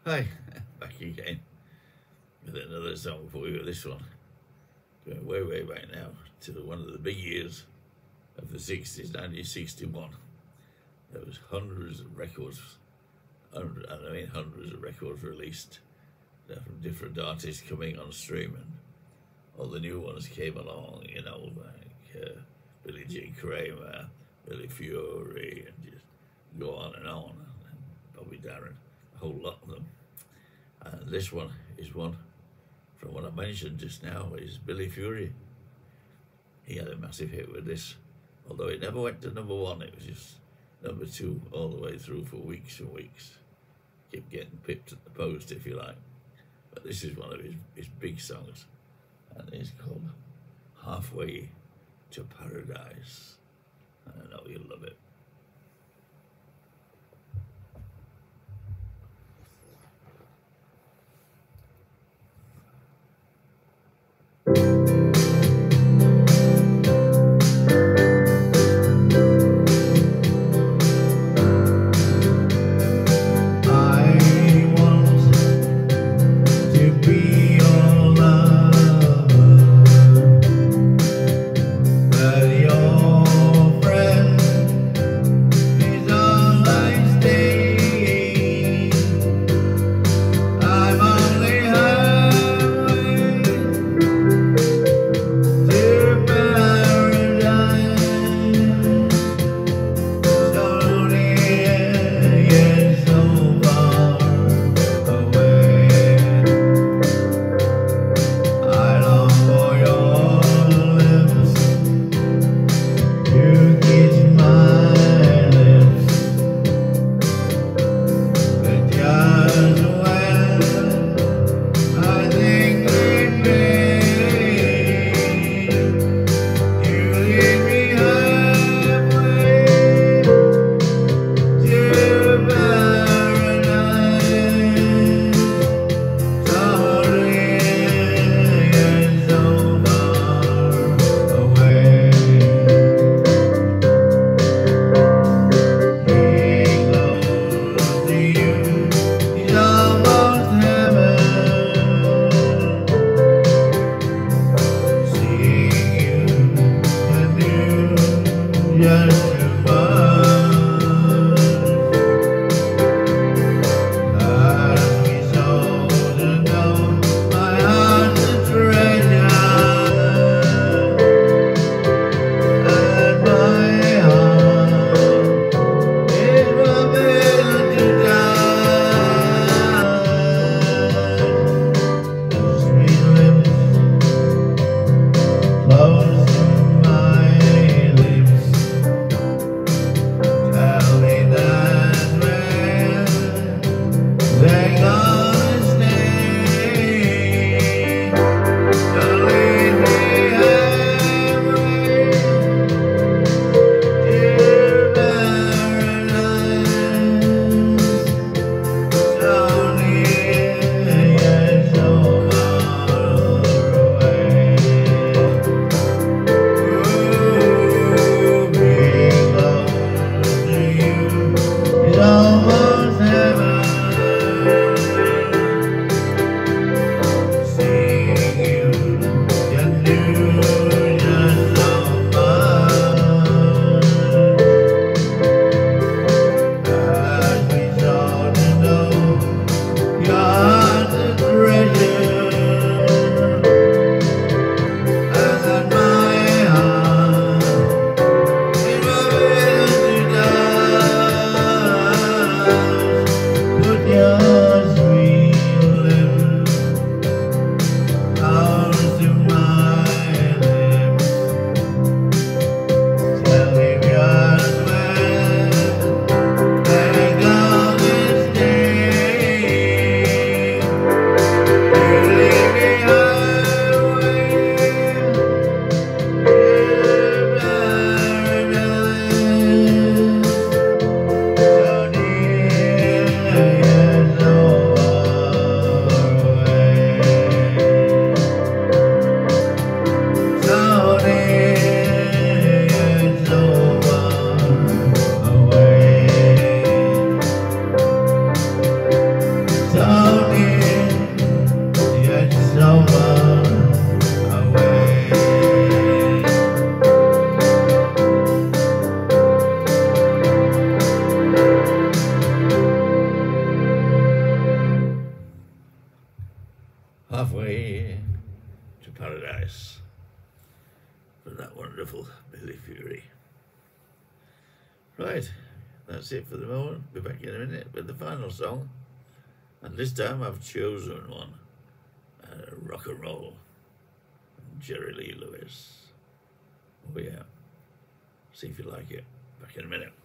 Hi, back again with another song for you. This one going way, way back now to one of the big years of the 60s, 1961. There was hundreds of records, and I mean hundreds of records released from different artists coming on stream, and all the new ones came along, you know, like Billy J. Kramer, Billy Fury, and just go on, and Bobby Darin, a whole lot of them. And this one is one from what I mentioned just now, is Billy Fury. He had a massive hit with this, although it never went to #1, it was just #2 all the way through for weeks and weeks. Kept getting pipped at the post, if you like. But this is one of his big songs, and it's called Halfway to Paradise. I know you'll love it. But your friend for that wonderful Billy Fury. Right, that's it for the moment. Be back in a minute with the final song. And this time I've chosen one, Rock and Roll, from Jerry Lee Lewis. Oh yeah, see if you like it. Back in a minute.